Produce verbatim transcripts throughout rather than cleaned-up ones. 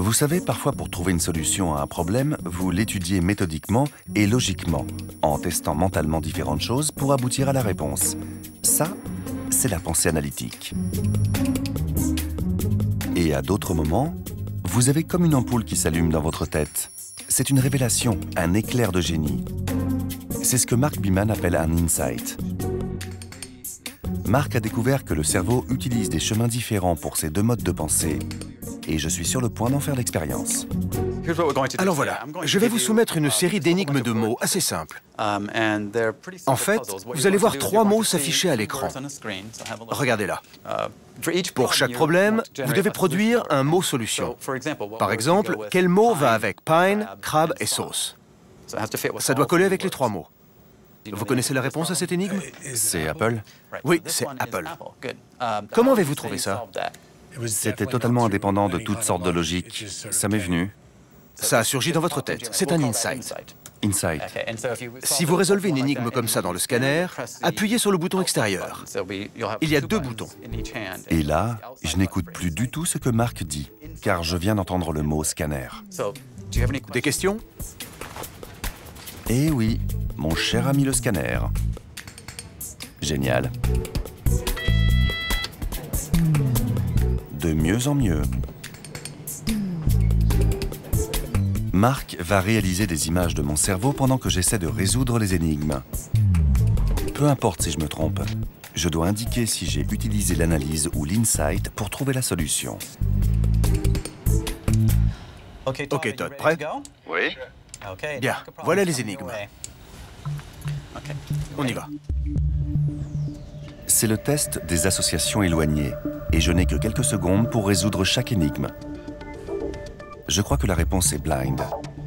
Vous savez, parfois pour trouver une solution à un problème, vous l'étudiez méthodiquement et logiquement, en testant mentalement différentes choses pour aboutir à la réponse. Ça, c'est la pensée analytique. Et à d'autres moments, vous avez comme une ampoule qui s'allume dans votre tête. C'est une révélation, un éclair de génie. C'est ce que Mark Biman appelle un insight. Mark a découvert que le cerveau utilise des chemins différents pour ces deux modes de pensée. Et je suis sur le point d'en faire l'expérience. Alors voilà, je vais vous soumettre une série d'énigmes de mots assez simples. En fait, vous allez voir trois mots s'afficher à l'écran. Regardez là. Pour chaque problème, vous devez produire un mot solution. Par exemple, quel mot va avec pine, crabe et sauce? Ça doit coller avec les trois mots. Vous connaissez la réponse à cette énigme? C'est Apple? Oui, c'est Apple. Comment avez-vous trouvé ça? C'était totalement indépendant de toutes sortes de logiques. Ça m'est venu. Ça a surgi dans votre tête. C'est un insight. Insight. Si vous résolvez une énigme comme ça dans le scanner, appuyez sur le bouton extérieur. Il y a deux boutons. Et là, je n'écoute plus du tout ce que Mark dit, car je viens d'entendre le mot scanner. Des questions? Eh oui, mon cher ami le scanner. Génial. De mieux en mieux. Mark va réaliser des images de mon cerveau pendant que j'essaie de résoudre les énigmes. Peu importe si je me trompe, je dois indiquer si j'ai utilisé l'analyse ou l'insight pour trouver la solution. Ok, Todd, prêt? Oui. Bien, voilà les énigmes. On y va. C'est le test des associations éloignées, et je n'ai que quelques secondes pour résoudre chaque énigme. Je crois que la réponse est blind.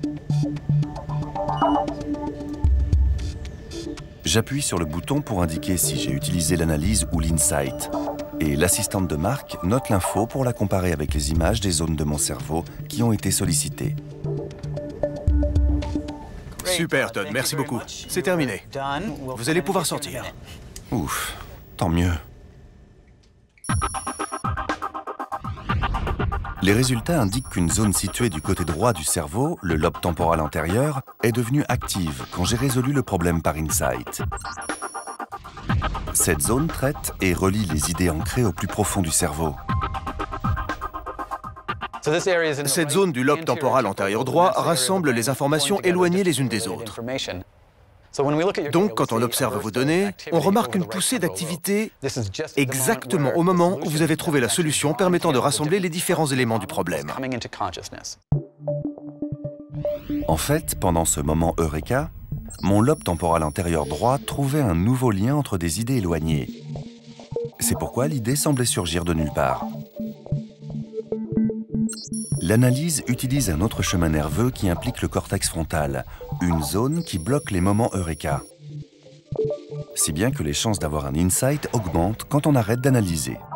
J'appuie sur le bouton pour indiquer si j'ai utilisé l'analyse ou l'insight. Et l'assistante de Mark note l'info pour la comparer avec les images des zones de mon cerveau qui ont été sollicitées. Super, Todd, merci beaucoup. C'est terminé. Vous allez pouvoir sortir. Ouf, tant mieux. Les résultats indiquent qu'une zone située du côté droit du cerveau, le lobe temporal antérieur, est devenue active quand j'ai résolu le problème par insight. Cette zone traite et relie les idées ancrées au plus profond du cerveau. Cette zone du lobe temporal antérieur droit rassemble les informations éloignées les unes des autres. Donc, quand on observe vos données, on remarque une poussée d'activité exactement au moment où vous avez trouvé la solution permettant de rassembler les différents éléments du problème. En fait, pendant ce moment Eureka, mon lobe temporal antérieur droit trouvait un nouveau lien entre des idées éloignées. C'est pourquoi l'idée semblait surgir de nulle part. L'analyse utilise un autre chemin nerveux qui implique le cortex frontal, une zone qui bloque les moments Eureka. Si bien que les chances d'avoir un insight augmentent quand on arrête d'analyser.